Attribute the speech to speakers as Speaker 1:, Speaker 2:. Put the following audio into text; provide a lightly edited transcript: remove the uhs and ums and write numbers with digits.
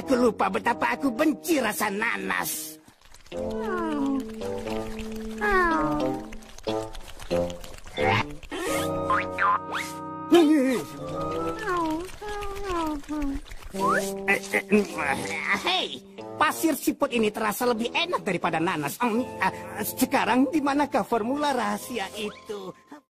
Speaker 1: Aku lupa betapa aku benci rasa nanas. Hei, pasir siput ini terasa lebih enak daripada nanas. Sekarang di manakah formula rahasia itu?